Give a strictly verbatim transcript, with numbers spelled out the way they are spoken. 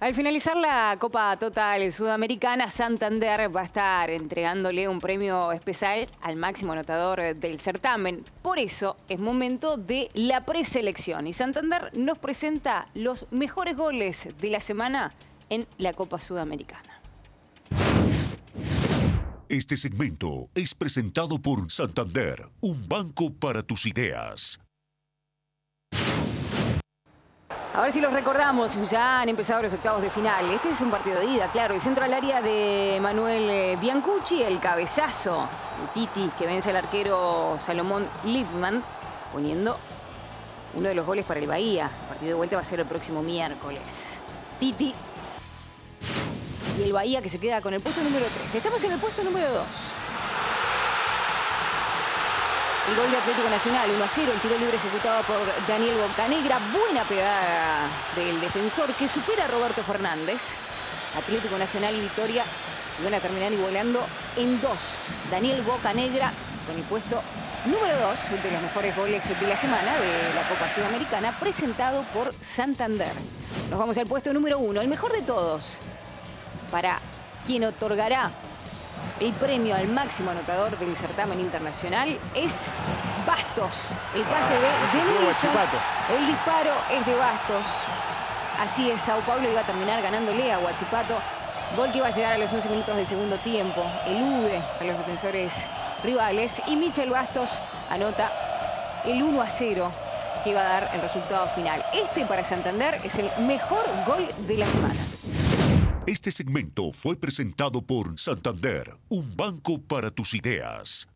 Al finalizar la Copa Total Sudamericana, Santander va a estar entregándole un premio especial al máximo anotador del certamen. Por eso es momento de la preselección y Santander nos presenta los mejores goles de la semana en la Copa Sudamericana. Este segmento es presentado por Santander, un banco para tus ideas. A ver si los recordamos, ya han empezado los octavos de final. Este es un partido de ida, claro. El centro al área de Manuel Biancucci, el cabezazo de Titi que vence al arquero Salomón Lippmann, poniendo uno de los goles para el Bahía. El partido de vuelta va a ser el próximo miércoles. Titi y el Bahía que se queda con el puesto número tres. Estamos en el puesto número dos. El gol de Atlético Nacional, uno a cero, el tiro libre ejecutado por Daniel Bocanegra. Buena pegada del defensor que supera a Roberto Fernández. Atlético Nacional y Victoria van a terminar igualando en dos. Daniel Bocanegra con el puesto número dos de los mejores goles de la semana de la Copa Sudamericana, presentado por Santander. Nos vamos al puesto número uno, el mejor de todos, para quien otorgará el premio al máximo anotador del certamen internacional es Bastos. El pase de Denilson. El disparo es de Bastos. Así es, Sao Paulo iba a terminar ganándole a Huachipato. Gol que iba a llegar a los once minutos del segundo tiempo. Elude a los defensores rivales. Y Michel Bastos anota el uno a cero que iba a dar el resultado final. Este para Santander es el mejor gol de la semana. Este segmento fue presentado por Santander, un banco para tus ideas.